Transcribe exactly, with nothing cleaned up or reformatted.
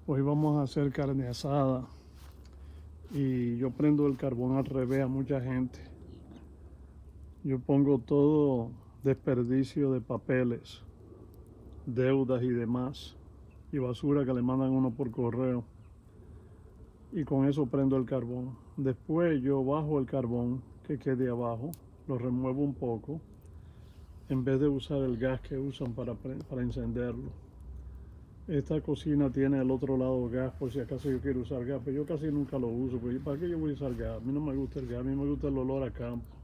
Hoy vamos a hacer carne asada y yo prendo el carbón al revés a mucha gente. Yo pongo todo desperdicio de papeles, deudas y demás, y basura que le mandan uno por correo. Y con eso prendo el carbón. Después yo bajo el carbón que quede abajo, lo remuevo un poco, en vez de usar el gas que usan para, para encenderlo. Esta cocina tiene al otro lado gas por si acaso yo quiero usar gas, pero yo casi nunca lo uso, porque ¿para qué yo voy a usar gas? A mí no me gusta el gas, a mí me gusta el olor a campo.